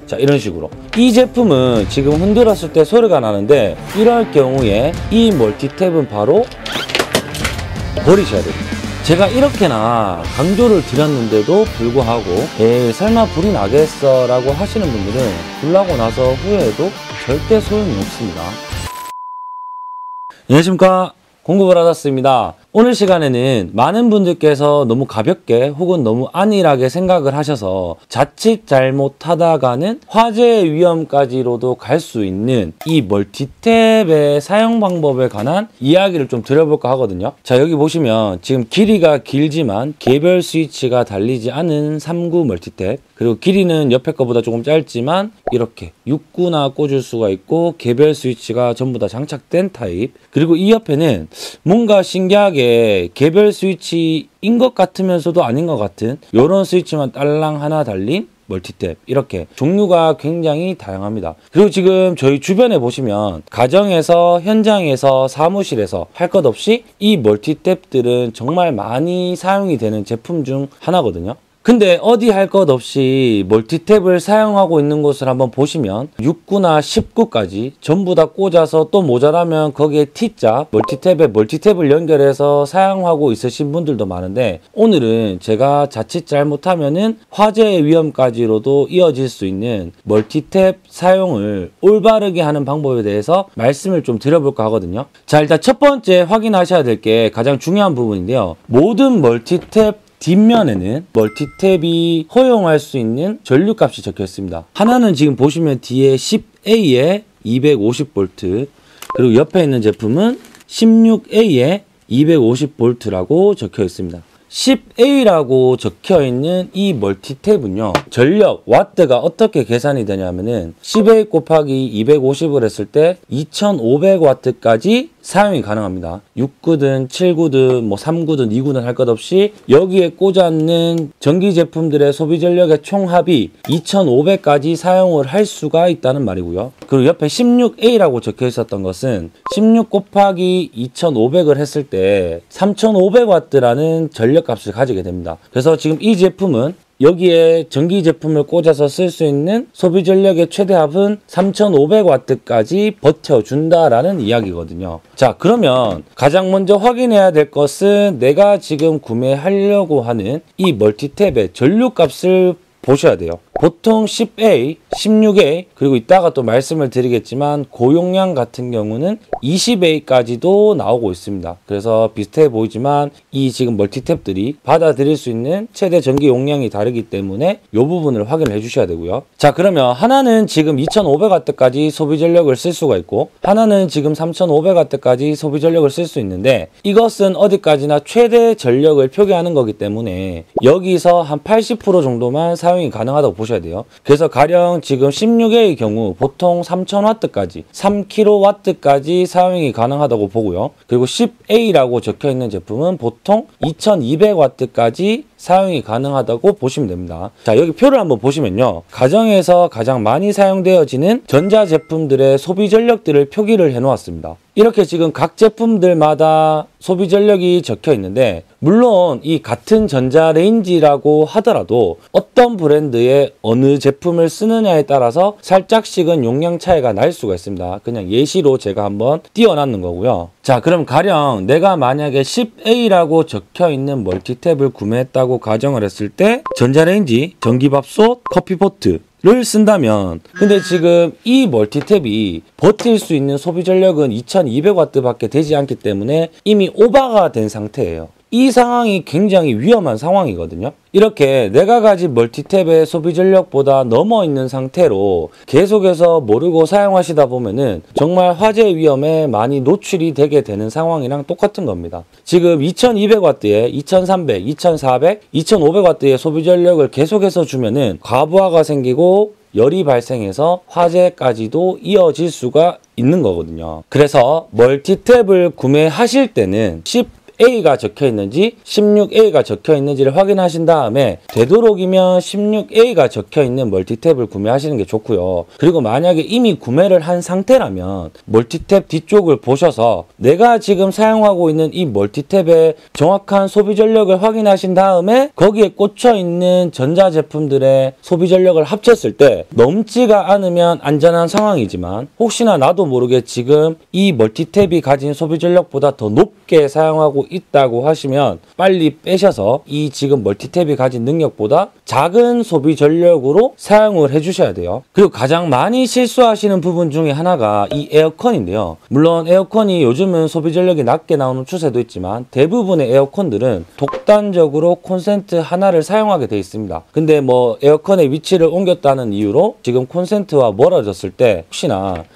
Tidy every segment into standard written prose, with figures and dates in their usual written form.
자, 이런 식으로. 이 제품은 지금 흔들었을 때 소리가 나는데 이럴 경우에 이 멀티탭은 바로 버리셔야 됩니다. 제가 이렇게나 강조를 드렸는데도 불구하고 에이 설마 불이 나겠어 라고 하시는 분들은 불나고 나서 후회해도 절대 소용이 없습니다. 안녕하십니까, 공구브라더스입니다. 오늘 시간에는 많은 분들께서 너무 가볍게 혹은 너무 안일하게 생각을 하셔서 자칫 잘못하다가는 화재의 위험까지로도 갈 수 있는 이 멀티탭의 사용 방법에 관한 이야기를 좀 드려볼까 하거든요. 자, 여기 보시면 지금 길이가 길지만 개별 스위치가 달리지 않은 3구 멀티탭, 그리고 길이는 옆에 거보다 조금 짧지만 이렇게 6구나 꽂을 수가 있고 개별 스위치가 전부 다 장착된 타입, 그리고 이 옆에는 뭔가 신기하게 개별 스위치인 것 같으면서도 아닌 것 같은 이런 스위치만 딸랑 하나 달린 멀티탭, 이렇게 종류가 굉장히 다양합니다. 그리고 지금 저희 주변에 보시면 가정에서, 현장에서, 사무실에서 할 것 없이 이 멀티탭들은 정말 많이 사용이 되는 제품 중 하나거든요. 근데 어디 할 것 없이 멀티탭을 사용하고 있는 곳을 한번 보시면 6구나 10구까지 전부 다 꽂아서 또 모자라면 거기에 T자 멀티탭에 멀티탭을 연결해서 사용하고 있으신 분들도 많은데, 오늘은 제가 자칫 잘못하면은 화재의 위험까지로도 이어질 수 있는 멀티탭 사용을 올바르게 하는 방법에 대해서 말씀을 좀 드려볼까 하거든요. 자, 일단 첫 번째 확인하셔야 될 게 가장 중요한 부분인데요. 모든 멀티탭 뒷면에는 멀티탭이 허용할 수 있는 전류값이 적혀 있습니다. 하나는 지금 보시면 뒤에 10A에 250V, 그리고 옆에 있는 제품은 16A에 250V라고 적혀 있습니다. 10A라고 적혀 있는 이 멀티탭은요, 전력 와트가 어떻게 계산이 되냐면은 10A 곱하기 250을 했을 때 2500와트까지 사용이 가능합니다. 6구든 7구든 뭐 3구든 2구든 할 것 없이 여기에 꽂아있는 전기 제품들의 소비 전력의 총합이 2500까지 사용을 할 수가 있다는 말이고요. 그리고 옆에 16A라고 적혀 있었던 것은 16 곱하기 2500을 했을 때 3500와트라는 전력 값을 가지게 됩니다. 그래서 지금 이 제품은 여기에 전기 제품을 꽂아서 쓸 수 있는 소비 전력의 최대합은 3500와트까지 버텨준다라는 이야기거든요. 자, 그러면 가장 먼저 확인해야 될 것은 내가 지금 구매하려고 하는 이 멀티탭의 전류값을 보셔야 돼요. 보통 10A, 16A, 그리고 이따가 또 말씀을 드리겠지만 고용량 같은 경우는 20A까지도 나오고 있습니다. 그래서 비슷해 보이지만 이 지금 멀티탭들이 받아들일 수 있는 최대 전기 용량이 다르기 때문에 이 부분을 확인을 해 주셔야 되고요. 자, 그러면 하나는 지금 2500W까지 소비 전력을 쓸 수가 있고 하나는 지금 3500W까지 소비 전력을 쓸 수 있는데, 이것은 어디까지나 최대 전력을 표기하는 거기 때문에 여기서 한 80% 정도만 사용이 가능하다고 보셔야 돼요. 그래서 가령 지금 16A의 경우 보통 3000W까지 3kW까지 사용이 가능하다고 보고요. 그리고 10A라고 적혀 있는 제품은 보통 2200W까지 사용이 가능하다고 보시면 됩니다. 자, 여기 표를 한번 보시면요, 가정에서 가장 많이 사용되어지는 전자제품들의 소비 전력들을 표기를 해 놓았습니다. 이렇게 지금 각 제품들마다 소비 전력이 적혀 있는데, 물론 이 같은 전자레인지라고 하더라도 어떤 브랜드의 어느 제품을 쓰느냐에 따라서 살짝씩은 용량 차이가 날 수가 있습니다. 그냥 예시로 제가 한번 띄워놨는 거고요. 자, 그럼 가령 내가 만약에 10A라고 적혀 있는 멀티탭을 구매했다고 가정을 했을 때 전자레인지, 전기밥솥, 커피포트 를 쓴다면, 근데 지금 이 멀티탭이 버틸 수 있는 소비 전력은 2200W 밖에 되지 않기 때문에 이미 오버가 된 상태예요. 이 상황이 굉장히 위험한 상황이거든요. 이렇게 내가 가진 멀티탭의 소비 전력보다 넘어 있는 상태로 계속해서 모르고 사용하시다 보면은 정말 화재 위험에 많이 노출이 되게 되는 상황이랑 똑같은 겁니다. 지금 2200W에 2300, 2400, 2500W의 소비 전력을 계속해서 주면은 과부하가 생기고 열이 발생해서 화재까지도 이어질 수가 있는 거거든요. 그래서 멀티탭을 구매하실 때는 10 16A가 적혀 있는지 16A가 적혀 있는지를 확인하신 다음에 되도록이면 16A가 적혀 있는 멀티탭을 구매하시는 게 좋고요. 그리고 만약에 이미 구매를 한 상태라면 멀티탭 뒤쪽을 보셔서 내가 지금 사용하고 있는 이 멀티탭의 정확한 소비 전력을 확인하신 다음에 거기에 꽂혀 있는 전자제품들의 소비 전력을 합쳤을 때 넘지가 않으면 안전한 상황이지만 혹시나 나도 모르게 지금 이 멀티탭이 가진 소비 전력보다 더 높게 사용하고 있다고 하시면 빨리 빼셔서 이 지금 멀티탭이 가진 능력보다 작은 소비 전력으로 사용을 해주셔야 돼요. 그리고 가장 많이 실수하시는 부분 중에 하나가 이 에어컨인데요. 물론 에어컨이 요즘은 소비 전력이 낮게 나오는 추세도 있지만 대부분의 에어컨들은 독단적으로 콘센트 하나를 사용하게 되어 있습니다. 근데 뭐 에어컨의 위치를 옮겼다는 이유로 지금 콘센트와 멀어졌을 때 혹시나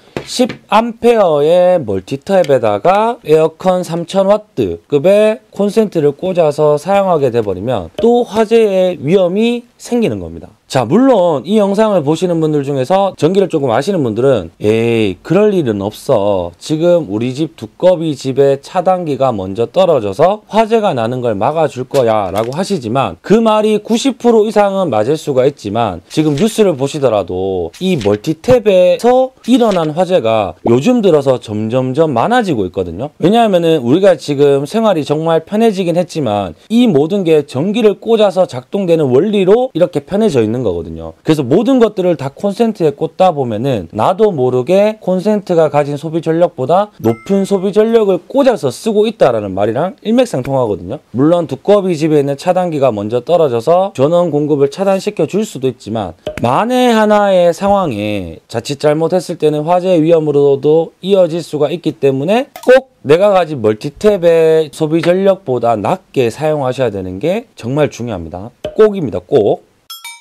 10A의 멀티탭에다가 에어컨 3000W급의 콘센트를 꽂아서 사용하게 돼버리면 또 화재의 위험이 생기는 겁니다. 자, 물론 이 영상을 보시는 분들 중에서 전기를 조금 아시는 분들은 에이, 그럴 일은 없어. 지금 우리 집 두꺼비 집에 차단기가 먼저 떨어져서 화재가 나는 걸 막아줄 거야 라고 하시지만 그 말이 90% 이상은 맞을 수가 있지만 지금 뉴스를 보시더라도 이 멀티탭에서 일어난 화재가 요즘 들어서 점점점 많아지고 있거든요. 왜냐하면은 우리가 지금 생활이 정말 편해지긴 했지만 이 모든 게 전기를 꽂아서 작동되는 원리로 이렇게 편해져 있는 거거든요. 그래서 모든 것들을 다 콘센트에 꽂다 보면은 나도 모르게 콘센트가 가진 소비 전력보다 높은 소비 전력을 꽂아서 쓰고 있다라는 말이랑 일맥상통하거든요. 물론 두꺼비 집에 있는 차단기가 먼저 떨어져서 전원 공급을 차단시켜 줄 수도 있지만 만에 하나의 상황에 자칫 잘못했을 때는 화재의 위험으로도 이어질 수가 있기 때문에 꼭 내가 가진 멀티탭의 소비 전력보다 낮게 사용하셔야 되는 게 정말 중요합니다. 꼭입니다. 꼭.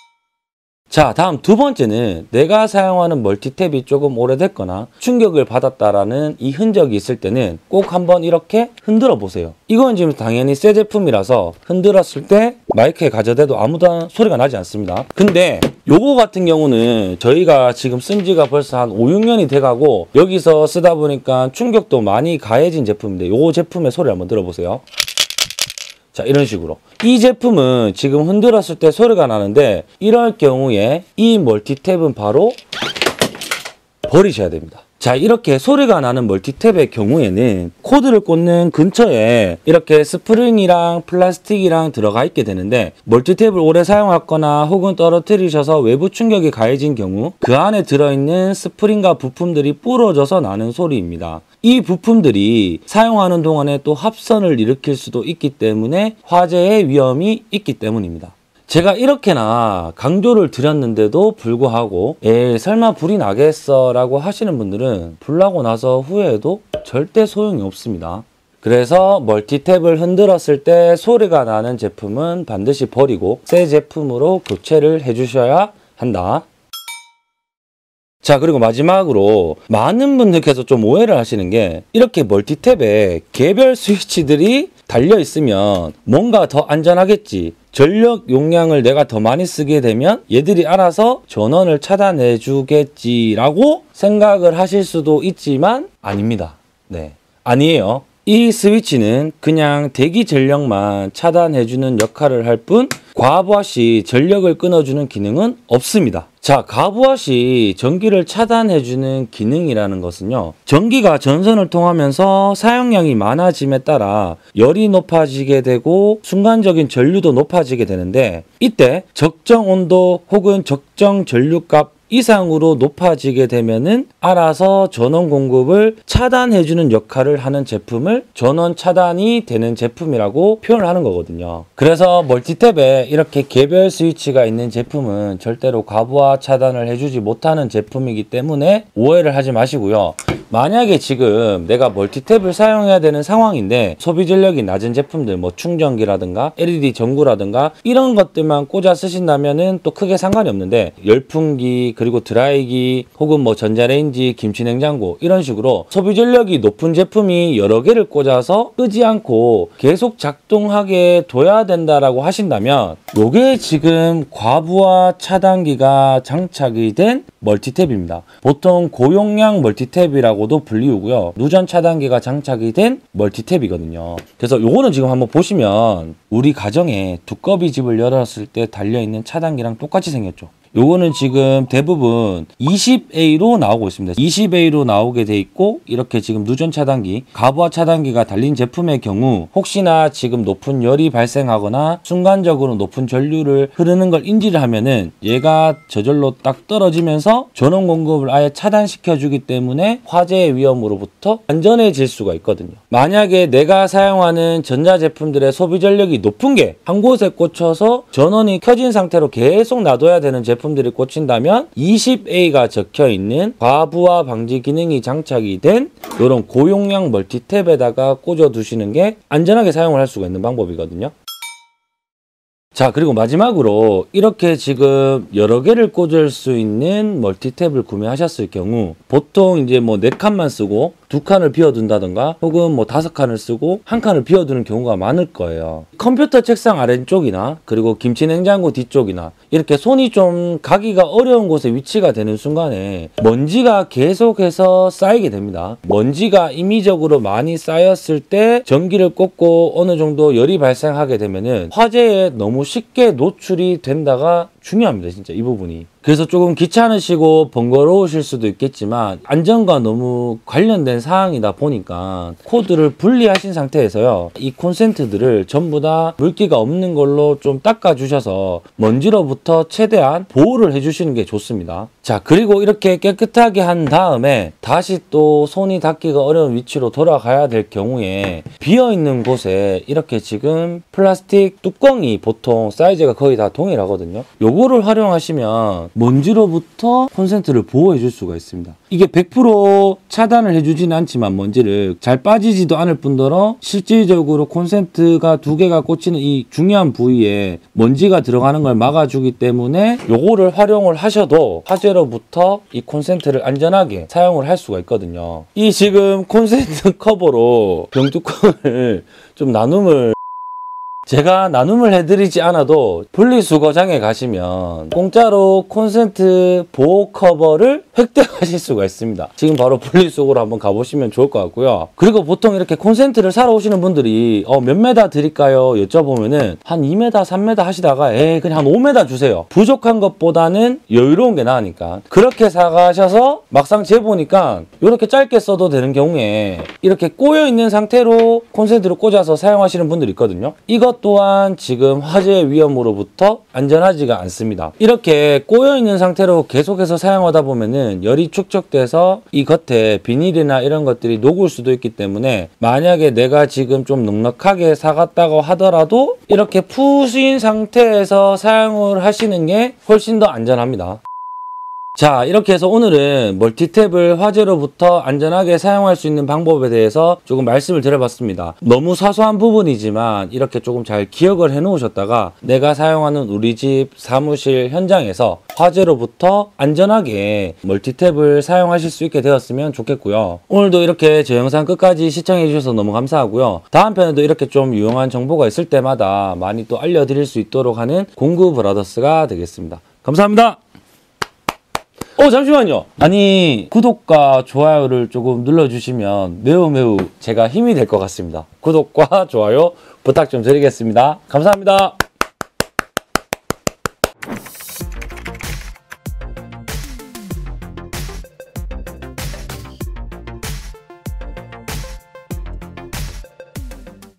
자, 다음 두 번째는 내가 사용하는 멀티탭이 조금 오래됐거나 충격을 받았다라는 이 흔적이 있을 때는 꼭 한번 이렇게 흔들어 보세요. 이건 지금 당연히 새 제품이라서 흔들었을 때 마이크에 가져대도 아무도 소리가 나지 않습니다. 근데 요거 같은 경우는 저희가 지금 쓴 지가 벌써 한 5, 6년이 돼가고 여기서 쓰다 보니까 충격도 많이 가해진 제품인데 요 제품의 소리 한번 들어보세요. 자, 이런 식으로 이 제품은 지금 흔들었을 때 소리가 나는데 이럴 경우에 이 멀티탭은 바로 버리셔야 됩니다. 자, 이렇게 소리가 나는 멀티탭의 경우에는 코드를 꽂는 근처에 이렇게 스프링이랑 플라스틱이랑 들어가 있게 되는데 멀티탭을 오래 사용하거나 혹은 떨어뜨리셔서 외부 충격이 가해진 경우 그 안에 들어있는 스프링과 부품들이 부러져서 나는 소리입니다. 이 부품들이 사용하는 동안에 또 합선을 일으킬 수도 있기 때문에 화재의 위험이 있기 때문입니다. 제가 이렇게나 강조를 드렸는데도 불구하고 설마 불이 나겠어 라고 하시는 분들은 불 나고 나서 후회해도 절대 소용이 없습니다. 그래서 멀티탭을 흔들었을 때 소리가 나는 제품은 반드시 버리고 새 제품으로 교체를 해주셔야 한다. 자, 그리고 마지막으로 많은 분들께서 좀 오해를 하시는 게 이렇게 멀티탭에 개별 스위치들이 달려 있으면 뭔가 더 안전하겠지, 전력 용량을 내가 더 많이 쓰게 되면 얘들이 알아서 전원을 차단해 주겠지라고 생각을 하실 수도 있지만 아닙니다. 네, 아니에요. 이 스위치는 그냥 대기 전력만 차단해주는 역할을 할 뿐 과부하 시 전력을 끊어주는 기능은 없습니다. 자, 과부하 시 전기를 차단해주는 기능이라는 것은요, 전기가 전선을 통하면서 사용량이 많아짐에 따라 열이 높아지게 되고 순간적인 전류도 높아지게 되는데 이때 적정 온도 혹은 적정 전류값 이상으로 높아지게 되면은 알아서 전원 공급을 차단해주는 역할을 하는 제품을 전원 차단이 되는 제품이라고 표현을 하는 거거든요. 그래서 멀티탭에 이렇게 개별 스위치가 있는 제품은 절대로 과부하 차단을 해주지 못하는 제품이기 때문에 오해를 하지 마시고요. 만약에 지금 내가 멀티탭을 사용해야 되는 상황인데 소비 전력이 낮은 제품들, 뭐 충전기라든가 LED 전구라든가 이런 것들만 꽂아 쓰신다면은 또 크게 상관이 없는데 열풍기, 그리고 드라이기, 혹은 뭐 전자레인지, 김치냉장고 이런 식으로 소비 전력이 높은 제품이 여러 개를 꽂아서 끄지 않고 계속 작동하게 둬야 된다라고 하신다면 요게 지금 과부하 차단기가 장착이 된 멀티탭입니다. 보통 고용량 멀티탭이라고도 불리우고요. 누전 차단기가 장착이 된 멀티탭이거든요. 그래서 요거는 지금 한번 보시면 우리 가정에 두꺼비 집을 열었을 때 달려있는 차단기랑 똑같이 생겼죠. 요거는 지금 대부분 20A로 나오고 있습니다. 20A로 나오게 돼 있고 이렇게 지금 누전 차단기, 가부하 차단기가 달린 제품의 경우 혹시나 지금 높은 열이 발생하거나 순간적으로 높은 전류를 흐르는 걸 인지를 하면은 얘가 저절로 딱 떨어지면서 전원 공급을 아예 차단시켜 주기 때문에 화재의 위험으로부터 안전해질 수가 있거든요. 만약에 내가 사용하는 전자제품들의 소비 전력이 높은 게 한 곳에 꽂혀서 전원이 켜진 상태로 계속 놔둬야 되는 제품들이 꽂힌다면 20A가 적혀있는 과부하 방지 기능이 장착이 된 이런 고용량 멀티탭에다가 꽂아 두시는 게 안전하게 사용을 할 수가 있는 방법이거든요. 자, 그리고 마지막으로 이렇게 지금 여러 개를 꽂을 수 있는 멀티탭을 구매하셨을 경우 보통 이제 뭐 4칸만 쓰고 2칸을 비워둔다던가 혹은 뭐 5칸을 쓰고 1칸을 비워두는 경우가 많을 거예요. 컴퓨터 책상 아래쪽이나 그리고 김치 냉장고 뒤쪽이나 이렇게 손이 좀 가기가 어려운 곳에 위치가 되는 순간에 먼지가 계속해서 쌓이게 됩니다. 먼지가 임의적으로 많이 쌓였을 때 전기를 꽂고 어느 정도 열이 발생하게 되면은 화재에 너무 쉽게 노출이 된다가 중요합니다. 진짜 이 부분이. 그래서 조금 귀찮으시고 번거로우실 수도 있겠지만 안전과 너무 관련된 사항이다 보니까 코드를 분리하신 상태에서요. 이 콘센트들을 전부 다 물기가 없는 걸로 좀 닦아주셔서 먼지로부터 최대한 보호를 해주시는 게 좋습니다. 자, 그리고 이렇게 깨끗하게 한 다음에 다시 또 손이 닿기가 어려운 위치로 돌아가야 될 경우에 비어있는 곳에 이렇게 지금 플라스틱 뚜껑이 보통 사이즈가 거의 다 동일하거든요. 요거를 활용하시면 먼지로부터 콘센트를 보호해 줄 수가 있습니다. 이게 100% 차단을 해주지는 않지만 먼지를 잘 빠지지도 않을 뿐더러 실질적으로 콘센트가 2개가 꽂히는 이 중요한 부위에 먼지가 들어가는 걸 막아주기 때문에 요거를 활용을 하셔도 화재로부터 이 콘센트를 안전하게 사용을 할 수가 있거든요. 이 지금 콘센트 커버로 병뚜껑을 좀 나눔을 제가 나눔을 해드리지 않아도 분리수거장에 가시면 공짜로 콘센트 보호 커버를 획득하실 수가 있습니다. 지금 바로 분리수거로 한번 가보시면 좋을 것 같고요. 그리고 보통 이렇게 콘센트를 사러 오시는 분들이 몇 메다 드릴까요? 여쭤보면은 한 2m, 3m 하시다가 그냥 한 5m 주세요. 부족한 것보다는 여유로운 게 나으니까. 그렇게 사가셔서 막상 재보니까 이렇게 짧게 써도 되는 경우에 이렇게 꼬여있는 상태로 콘센트를 꽂아서 사용하시는 분들이 있거든요. 이것 또한 지금 화재의 위험으로부터 안전하지가 않습니다. 이렇게 꼬여있는 상태로 계속해서 사용하다 보면은 열이 축적돼서 이 겉에 비닐이나 이런 것들이 녹을 수도 있기 때문에 만약에 내가 지금 좀 넉넉하게 사갔다고 하더라도 이렇게 푸신 상태에서 사용을 하시는 게 훨씬 더 안전합니다. 자, 이렇게 해서 오늘은 멀티탭을 화재로부터 안전하게 사용할 수 있는 방법에 대해서 조금 말씀을 드려봤습니다. 너무 사소한 부분이지만 이렇게 조금 잘 기억을 해 놓으셨다가 내가 사용하는 우리 집 사무실 현장에서 화재로부터 안전하게 멀티탭을 사용하실 수 있게 되었으면 좋겠고요. 오늘도 이렇게 제 영상 끝까지 시청해 주셔서 너무 감사하고요. 다음 편에도 이렇게 좀 유용한 정보가 있을 때마다 많이 또 알려드릴 수 있도록 하는 공구브라더스가 되겠습니다. 감사합니다. 잠시만요. 아니, 구독과 좋아요를 조금 눌러주시면 매우 제가 힘이 될 것 같습니다. 구독과 좋아요 부탁 좀 드리겠습니다. 감사합니다.